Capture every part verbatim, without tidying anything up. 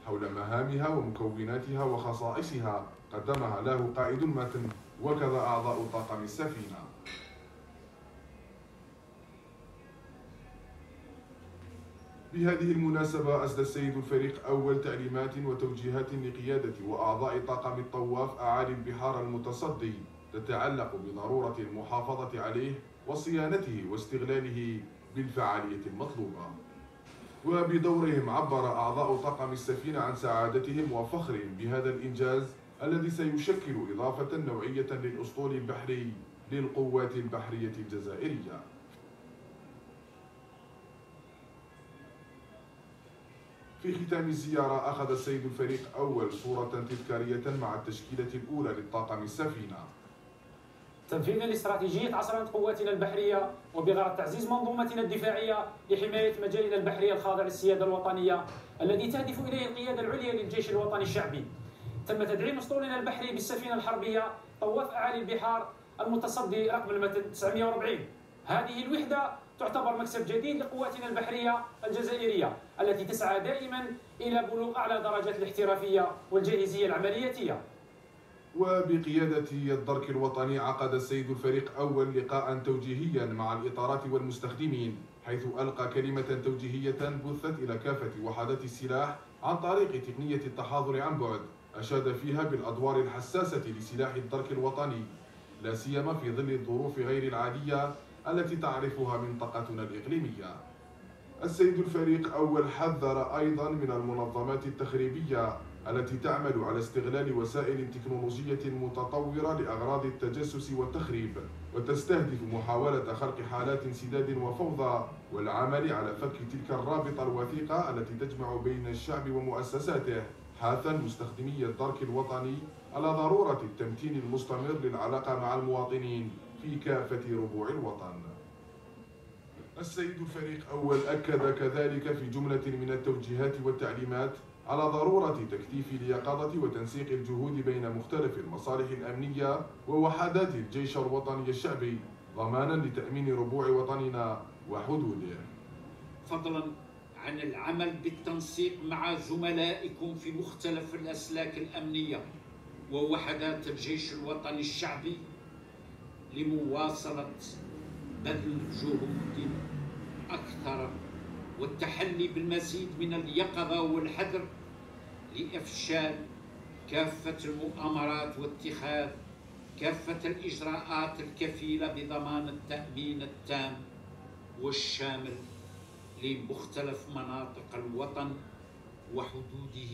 حول مهامها ومكوناتها وخصائصها قدمها له قائد المتن وكذا أعضاء طاقم السفينة. بهذه المناسبة أسدى السيد الفريق أول تعليمات وتوجيهات لقيادة وأعضاء طاقم الطواف أعالي البحار المتصدي تتعلق بضرورة المحافظة عليه وصيانته واستغلاله بالفعالية المطلوبة. وبدورهم عبر أعضاء طاقم السفينة عن سعادتهم وفخرهم بهذا الإنجاز الذي سيشكل إضافة نوعية للأسطول البحري للقوات البحرية الجزائرية. في ختام الزيارة أخذ السيد الفريق أول صورة تذكارية مع التشكيلة الأولى للطاقم السفينة. تنفيذا لاستراتيجية عصرنة قواتنا البحرية وبغرض تعزيز منظومتنا الدفاعية لحماية مجالنا البحري الخاضع للسيادة الوطنية الذي تهدف إليه القيادة العليا للجيش الوطني الشعبي. تم تدعيم أسطولنا البحري بالسفينة الحربية طواف أعالي البحار المتصدي رقم المتن تسعمئة وأربعين. هذه الوحدة تعتبر مكسب جديد لقواتنا البحرية الجزائرية التي تسعى دائما إلى بلوغ أعلى درجات الاحترافية والجاهزية العملياتية. وبقيادة الدرك الوطني عقد السيد الفريق أول لقاء توجيهيا مع الإطارات والمستخدمين، حيث ألقى كلمة توجيهية بثت إلى كافة وحدات السلاح عن طريق تقنية التحاضر عن بعد، أشاد فيها بالأدوار الحساسة لسلاح الدرك الوطني، لا سيما في ظل الظروف غير العادية التي تعرفها منطقتنا الإقليمية. السيد الفريق أول حذر أيضا من المنظمات التخريبية التي تعمل على استغلال وسائل تكنولوجية متطورة لأغراض التجسس والتخريب، وتستهدف محاولة خلق حالات انسداد وفوضى والعمل على فك تلك الرابطة الوثيقة التي تجمع بين الشعب ومؤسساته، حاثا مستخدمي الدرك الوطني على ضرورة التمتين المستمر للعلاقة مع المواطنين في كافة ربوع الوطن. السيد الفريق أول أكد كذلك في جملة من التوجيهات والتعليمات على ضرورة تكثيف اليقظة وتنسيق الجهود بين مختلف المصالح الأمنية ووحدات الجيش الوطني الشعبي ضمانا لتأمين ربوع وطننا وحدوده، فضلا عن العمل بالتنسيق مع زملائكم في مختلف الأسلاك الأمنية ووحدات الجيش الوطني الشعبي لمواصلة بذل جهود أكثر والتحلي بالمزيد من اليقظة والحذر لإفشال كافة المؤامرات واتخاذ كافة الإجراءات الكفيلة بضمان التأمين التام والشامل لمختلف مناطق الوطن وحدوده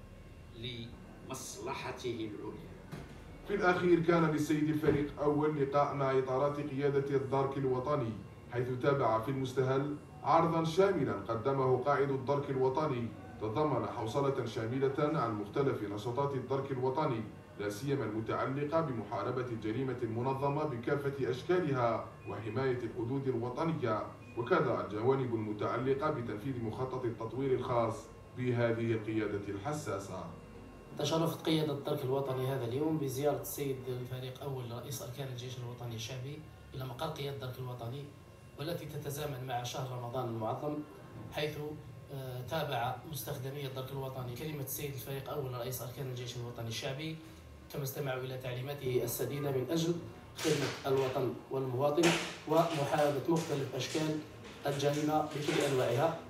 لمصلحته العليا. في الأخير كان للسيد الفريق أول لقاء مع إطارات قيادة الدرك الوطني، حيث تابع في المستهل عرضا شاملا قدمه قائد الدرك الوطني تضمن حوصلة شاملة عن مختلف نشاطات الدرك الوطني، لا سيما المتعلقة بمحاربة الجريمة المنظمة بكافة أشكالها وحماية الحدود الوطنية، وكذا الجوانب المتعلقة بتنفيذ مخطط التطوير الخاص بهذه القيادة الحساسة. تشرفت قيادة الدرك الوطني هذا اليوم بزيارة السيد الفريق أول رئيس أركان الجيش الوطني الشعبي إلى مقر قيادة الدرك الوطني، والتي تتزامن مع شهر رمضان المعظم، حيث تابع مستخدمي الدرك الوطني كلمة السيد الفريق أول رئيس أركان الجيش الوطني الشعبي، كما استمعوا إلى تعليماته السديدة من أجل خدمة الوطن والمواطن ومحاربة مختلف أشكال الجريمة بكل أنواعها.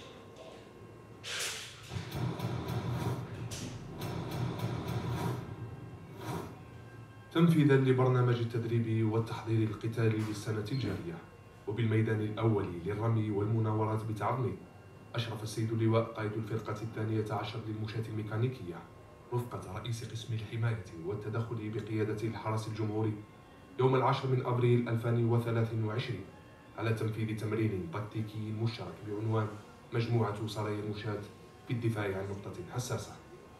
تنفيذا لبرنامج التدريب والتحضير القتالي للسنة الجارية وبالميدان الأول للرمي والمناورات بتعظمه، أشرف السيد اللواء قائد الفرقة الثانية عشر للمشاة الميكانيكية رفقة رئيس قسم الحماية والتدخل بقيادة الحرس الجمهوري يوم العاشر من أبريل ألفين وثلاثة وعشرين على تنفيذ تمرين تكتيكي مشترك بعنوان مجموعة سرايا المشاة في الدفاع عن نقطة حساسة.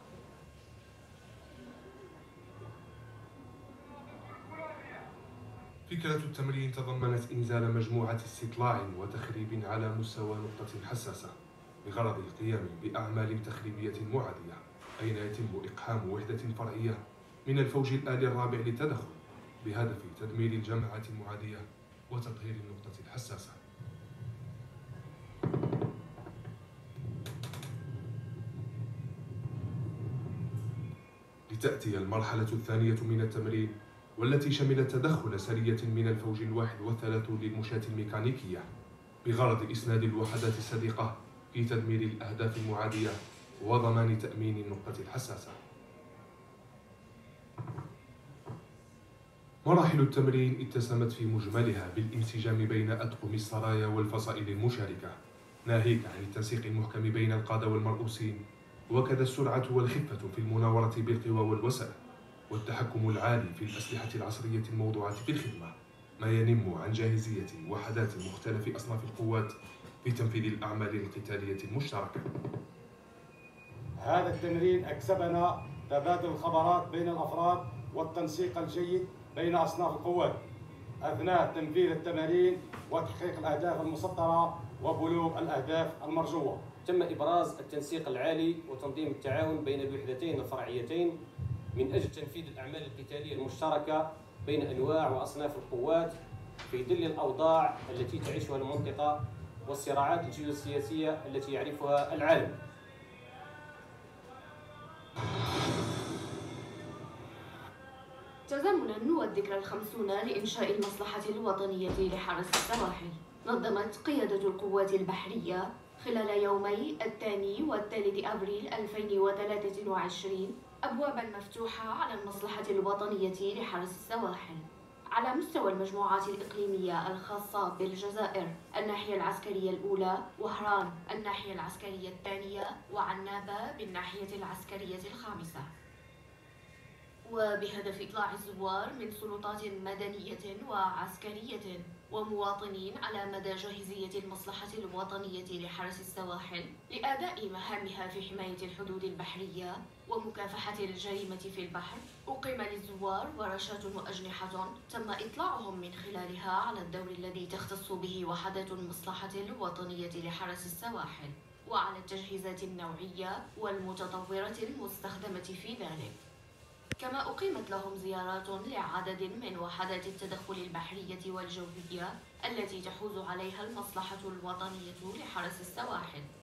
فكرة التمرين تضمنت إنزال مجموعة استطلاع وتخريب على مستوى نقطة حساسة بغرض القيام بأعمال تخريبية معادية، أين يتم إقحام وحدة فرعية من الفوج الآلي الرابع للتدخل بهدف تدمير الجماعات المعادية وتطهير النقطة الحساسة. تأتي المرحلة الثانية من التمرين، والتي شملت تدخل سرية من الفوج الواحد والثلاثون للمشاة الميكانيكية بغرض إسناد الوحدات الصديقة في تدمير الأهداف المعادية وضمان تأمين النقطة الحساسة. مراحل التمرين اتسمت في مجملها بالانسجام بين أطقم السرايا والفصائل المشاركة، ناهيك عن التنسيق المحكم بين القادة والمرؤوسين، وكذا السرعة والخفة في المناورة بالقوى والوسائل، والتحكم العالي في الأسلحة العصرية الموضوعة في الخدمة، ما ينم عن جاهزية وحدات مختلف أصناف القوات في تنفيذ الأعمال القتالية المشتركة. هذا التمرين أكسبنا تبادل الخبرات بين الأفراد والتنسيق الجيد بين أصناف القوات أثناء تنفيذ التمارين وتحقيق الأهداف المسطرة وبلوغ الأهداف المرجوة. تم إبراز التنسيق العالي وتنظيم التعاون بين الوحدتين الفرعيتين من أجل تنفيذ الأعمال القتالية المشتركة بين أنواع وأصناف القوات في ظل الأوضاع التي تعيشها المنطقة والصراعات الجيوسياسية التي يعرفها العالم. تزامنا والذكرى الخمسون لإنشاء المصلحة الوطنية لحرس السواحل، نظمت قيادة القوات البحرية خلال يومي الثاني والثالث أبريل ألفين وثلاثة وعشرين أبوابا مفتوحة على المصلحة الوطنية لحرس السواحل على مستوى المجموعات الإقليمية الخاصة بالجزائر: الناحية العسكرية الأولى، وهران الناحية العسكرية الثانية، وعنابة بالناحية العسكرية الخامسة، وبهدف إطلاع الزوار من سلطات مدنية وعسكرية ومواطنين على مدى جاهزية المصلحة الوطنية لحرس السواحل لأداء مهامها في حماية الحدود البحرية ومكافحة الجريمة في البحر، أقيم للزوار ورشات وأجنحة تم إطلاعهم من خلالها على الدور الذي تختص به وحدات المصلحة الوطنية لحرس السواحل وعلى التجهيزات النوعية والمتطورة المستخدمة في ذلك. كما أقيمت لهم زيارات لعدد من وحدات التدخل البحرية والجوية التي تحوز عليها المصلحة الوطنية لحرس السواحل